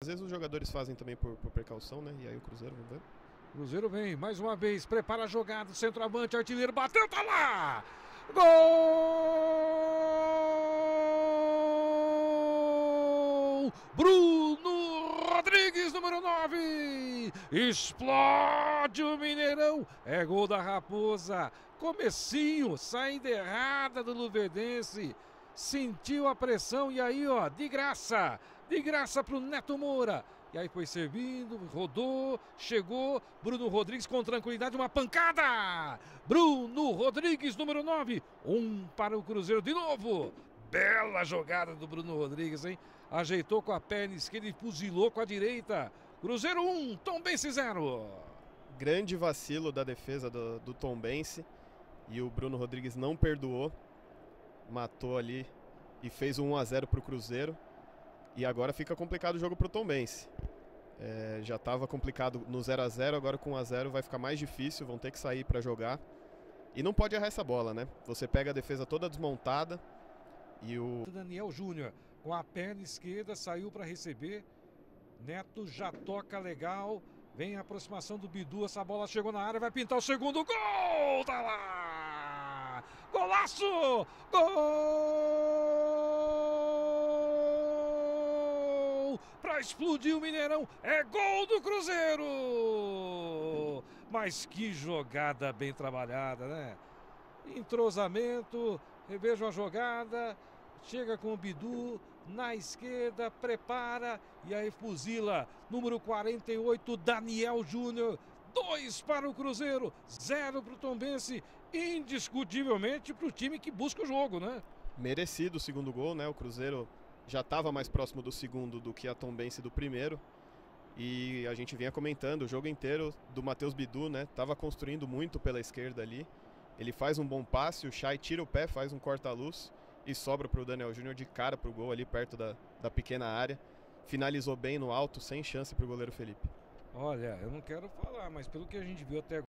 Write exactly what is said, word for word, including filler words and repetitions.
Às vezes os jogadores fazem também por, por precaução, né? E aí o Cruzeiro, vamos ver. Cruzeiro vem, mais uma vez, prepara a jogada, centroavante, artilheiro, bateu, tá lá! Gol! Bruno Rodrigues, número nove! Explode o Mineirão! É gol da Raposa! Comecinho, saída errada do Luverdense. Sentiu a pressão e aí, ó, de graça! De graça pro Neto Moura. E aí foi servindo, rodou, chegou, Bruno Rodrigues com tranquilidade, uma pancada! Bruno Rodrigues, número nove, um para o Cruzeiro de novo. Bela jogada do Bruno Rodrigues, hein? Ajeitou com a perna esquerda e fuzilou com a direita. Cruzeiro um, Tombense zero. Grande vacilo da defesa do, do Tombense. E o Bruno Rodrigues não perdoou. Matou ali e fez um um a zero para o Cruzeiro. E agora fica complicado o jogo para o Tombense. É, já estava complicado no zero a zero, agora com um a zero vai ficar mais difícil, vão ter que sair para jogar. E não pode errar essa bola, né? Você pega a defesa toda desmontada e o... Daniel Júnior com a perna esquerda saiu para receber. Neto já toca legal. Vem a aproximação do Bidu, essa bola chegou na área, vai pintar o segundo gol! Tá lá! Golaço! Gol! Para explodir o Mineirão, é gol do Cruzeiro! Mas que jogada bem trabalhada, né? Entrosamento, revejam a jogada, chega com o Bidu na esquerda, prepara e aí fuzila. Número quarenta e oito, Daniel Júnior. Dois para o Cruzeiro, zero para o Tombense. Indiscutivelmente para o time que busca o jogo, né? Merecido o segundo gol, né? O Cruzeiro já estava mais próximo do segundo do que a Tombense do primeiro. E a gente vinha comentando o jogo inteiro do Matheus Bidu, né? Tava construindo muito pela esquerda ali. Ele faz um bom passe, o Chay tira o pé, faz um corta-luz e sobra para o Daniel Júnior de cara para o gol ali perto da, da pequena área. Finalizou bem no alto, sem chance para o goleiro Felipe. Olha, eu não quero falar, mas pelo que a gente viu até agora,